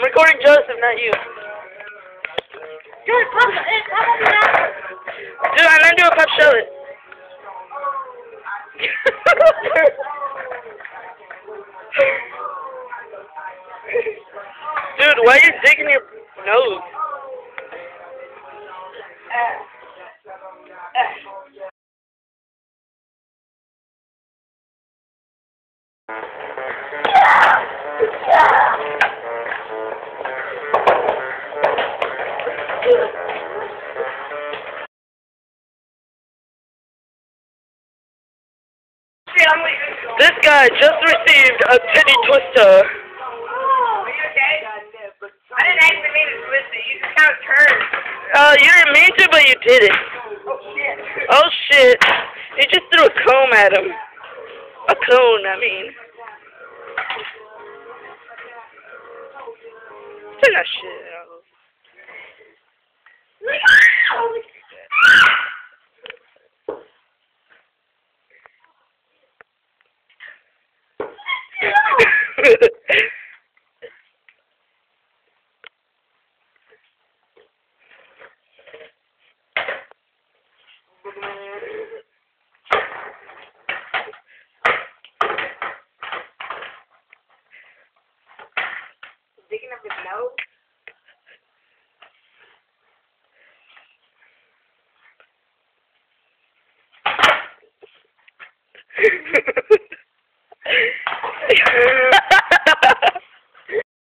recording Joseph, not you. Dude, pop it. Dude, I'm gonna do a pop shove it. Dude, why are you digging your nose? This guy just received a titty twister. Are you okay? I didn't actually mean to twist it. You just kind of turned. You didn't mean to, but you did it. Oh, shit. Oh, shit. You just threw a comb at him. A cone, I mean. Turn that shit out.